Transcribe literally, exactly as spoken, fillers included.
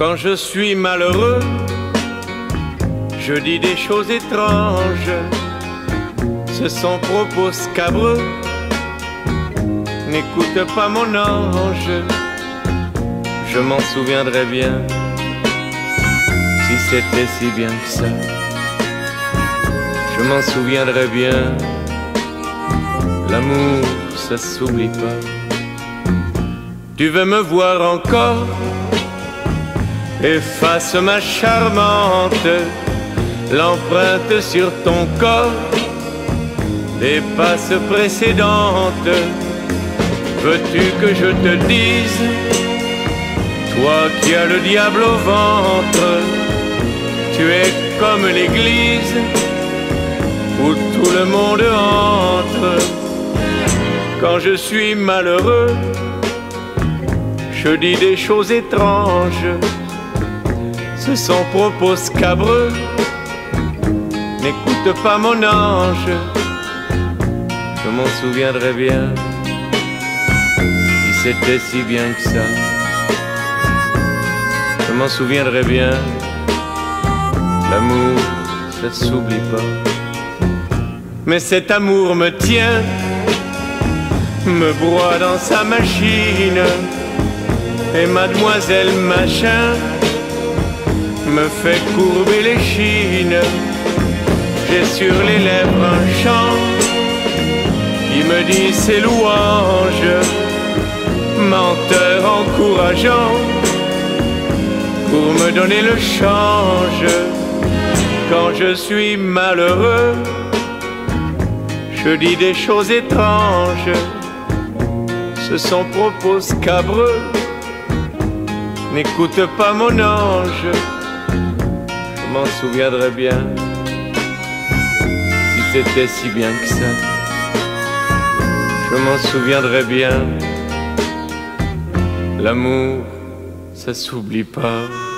Quand je suis malheureux, je dis des choses étranges. Ce sont propos scabreux. N'écoute pas mon ange, je m'en souviendrai bien. Si c'était si bien que ça, je m'en souviendrai bien. L'amour, ça s'oublie pas. Tu veux me voir encore? Efface ma charmante, l'empreinte sur ton corps des passes précédentes. Veux-tu que je te dise, toi qui as le diable au ventre, tu es comme l'église où tout le monde entre. Quand je suis malheureux, je dis des choses étranges. Ce sont propos scabreux. N'écoute pas mon ange, je m'en souviendrai bien. Si c'était si bien que ça, je m'en souviendrai bien. L'amour, ça s'oublie pas. Mais cet amour me tient, me broie dans sa machine. Et mademoiselle machin me fait courber les chines. J'ai sur les lèvres un chant qui me dit ses louanges, menteur encourageant pour me donner le change. Quand je suis malheureux, je dis des choses étranges. Ce sont propos scabreux. N'écoute pas mon ange, je m'en souviendrai bien. Si c'était si bien que ça, je m'en souviendrai bien. L'amour, ça s'oublie pas.